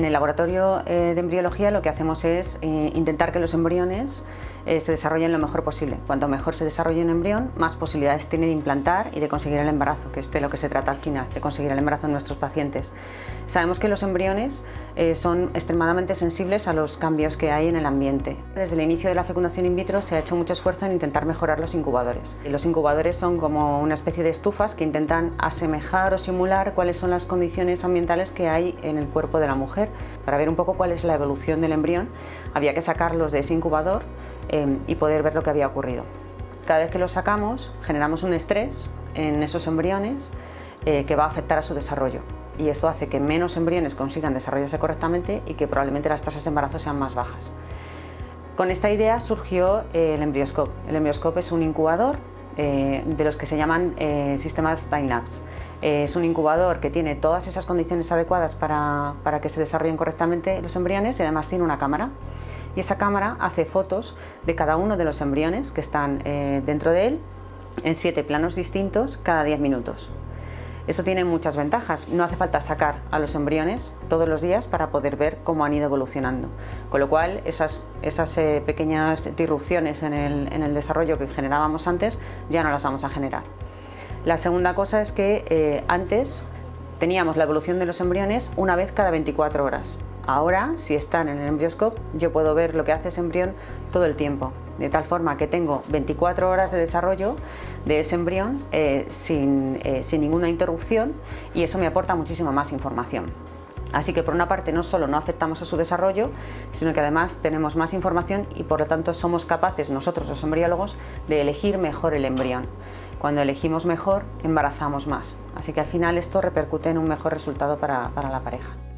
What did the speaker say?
En el laboratorio de embriología lo que hacemos es intentar que los embriones se desarrollen lo mejor posible. Cuanto mejor se desarrolle un embrión, más posibilidades tiene de implantar y de conseguir el embarazo, que es de lo que se trata al final, de conseguir el embarazo en nuestros pacientes. Sabemos que los embriones son extremadamente sensibles a los cambios que hay en el ambiente. Desde el inicio de la fecundación in vitro se ha hecho mucho esfuerzo en intentar mejorar los incubadores. Y los incubadores son como una especie de estufas que intentan asemejar o simular cuáles son las condiciones ambientales que hay en el cuerpo de la mujer. Para ver un poco cuál es la evolución del embrión, había que sacarlos de ese incubador y poder ver lo que había ocurrido. Cada vez que los sacamos, generamos un estrés en esos embriones que va a afectar a su desarrollo. Y esto hace que menos embriones consigan desarrollarse correctamente y que probablemente las tasas de embarazo sean más bajas. Con esta idea surgió el Embryoscope. El Embryoscope es un incubador de los que se llaman sistemas time-lapse. Es un incubador que tiene todas esas condiciones adecuadas para que se desarrollen correctamente los embriones y además tiene una cámara. Y esa cámara hace fotos de cada uno de los embriones que están dentro de él en 7 planos distintos cada 10 minutos. Eso tiene muchas ventajas. No hace falta sacar a los embriones todos los días para poder ver cómo han ido evolucionando. Con lo cual, esas pequeñas disrupciones en el desarrollo que generábamos antes ya no las vamos a generar. La segunda cosa es que antes teníamos la evolución de los embriones una vez cada 24 horas. Ahora, si están en el Embryoscope, yo puedo ver lo que hace ese embrión todo el tiempo, de tal forma que tengo 24 horas de desarrollo de ese embrión sin ninguna interrupción, y eso me aporta muchísima más información. Así que por una parte no solo no afectamos a su desarrollo, sino que además tenemos más información y por lo tanto somos capaces nosotros los embriólogos de elegir mejor el embrión. Cuando elegimos mejor, embarazamos más. Así que al final esto repercute en un mejor resultado para la pareja.